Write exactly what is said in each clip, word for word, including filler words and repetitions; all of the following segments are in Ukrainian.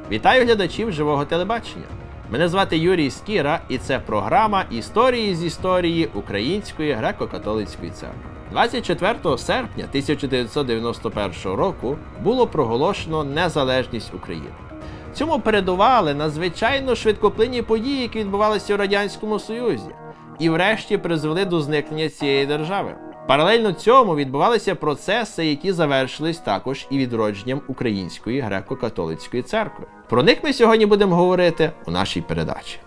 Вітаю глядачів Живого телебачення! Мене звати Юрій Скіра і це програма «Історії з історії Української греко-католицької церкви». двадцять четвертого серпня тисяча дев'ятсот дев'яносто першого року було проголошено незалежність України. Цьому передували надзвичайно швидкоплинні події, які відбувалися у Радянському Союзі, і врешті призвели до зникнення цієї держави. Паралельно цьому відбувалися процеси, які завершились також і відродженням Української греко-католицької церкви. Про них ми сьогодні будемо говорити у нашій передачі.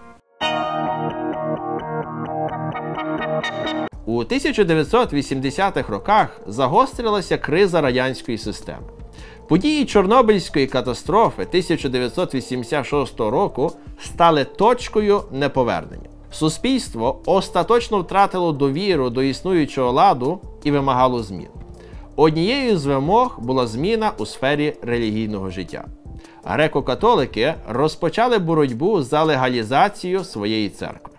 У тисяча дев'ятсот вісімдесятих роках загострилася криза радянської системи. Події Чорнобильської катастрофи тисяча дев'ятсот вісімдесят шостого року стали точкою неповернення. Суспільство остаточно втратило довіру до існуючого ладу і вимагало змін. Однією з вимог була зміна у сфері релігійного життя. Греко-католики розпочали боротьбу за легалізацію своєї церкви.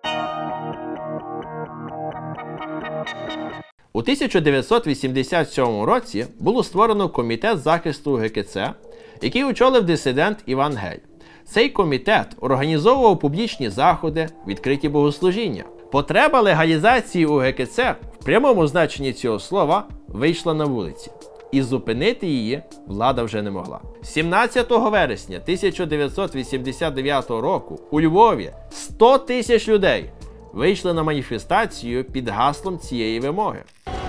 У тисяча дев'ятсот вісімдесят сьомому році було створено Комітет захисту УГКЦ, який очолив дисидент Іван Гель. Цей комітет організовував публічні заходи, відкриті богослужіння. Потреба легалізації УГКЦ в прямому значенні цього слова вийшла на вулиці. І зупинити її влада вже не могла. сімнадцятого вересня тисяча дев'ятсот вісімдесят дев'ятого року у Львові сто тисяч людей вийшли на маніфестацію під гаслом цієї вимоги.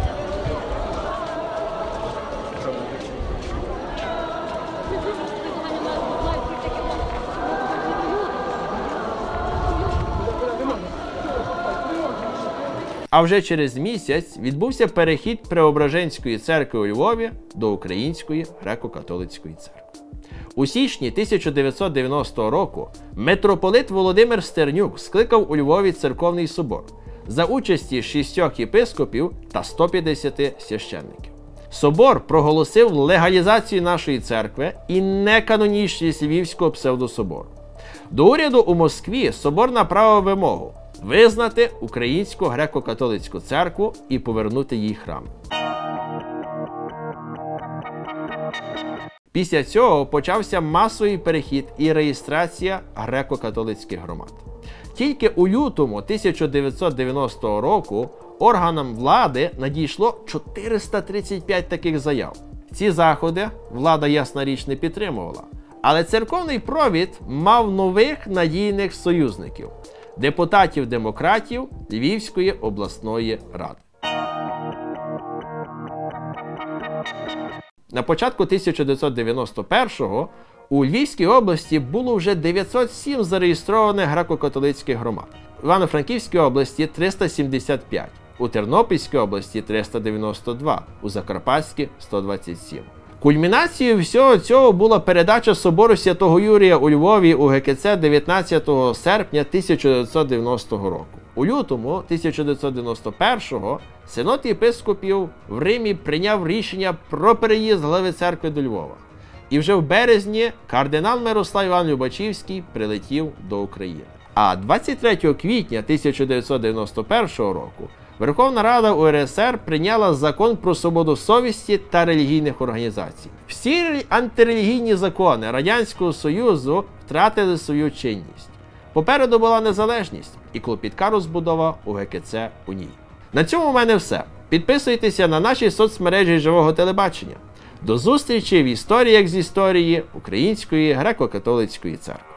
А вже через місяць відбувся перехід Преображенської церкви у Львові до Української греко-католицької церкви. У січні тисяча дев'ятсот дев'яностого року митрополит Володимир Стернюк скликав у Львові церковний собор за участі шістьох єпископів та ста п'ятдесяти священників. Собор проголосив легалізацію нашої церкви і неканонічність Львівського псевдособору. До уряду у Москві собор направив вимогу визнати Українську греко-католицьку церкву і повернути їй храм. Після цього почався масовий перехід і реєстрація греко-католицьких громад. Тільки у лютому тисяча дев'ятсот дев'яностого року органам влади надійшло чотириста тридцять п'ять таких заяв. Ці заходи влада, ясна річ, не підтримувала. Але церковний провід мав нових надійних союзників – депутатів-демократів Львівської обласної ради. На початку тисяча дев'ятсот дев'яносто першого у Львівській області було вже дев'ятсот сім зареєстрованих греко-католицьких громад, в Івано-Франківській області – триста сімдесят п'ять, у Тернопільській області – триста дев'яносто два, у Закарпатській – сто двадцять сім. Кульмінацією всього цього була передача собору Святого Юрія у Львові УГКЦ дев'ятнадцятого серпня тисяча дев'ятсот дев'яностого року. У лютому тисяча дев'ятсот дев'яносто першого Синод єпископів в Римі прийняв рішення про переїзд глави церкви до Львова. І вже в березні кардинал Мирослав Іван Любачівський прилетів до України. А двадцять третього квітня тисяча дев'ятсот дев'яносто першого року Верховна Рада УРСР прийняла закон про свободу совісті та релігійних організацій. Всі антирелігійні закони Радянського Союзу втратили свою чинність. Попереду була незалежність і клопітка розбудова УГКЦ у ній. На цьому в мене все. Підписуйтеся на наші соцмережі Живого телебачення. До зустрічі в історіях з історії Української греко-католицької церкви.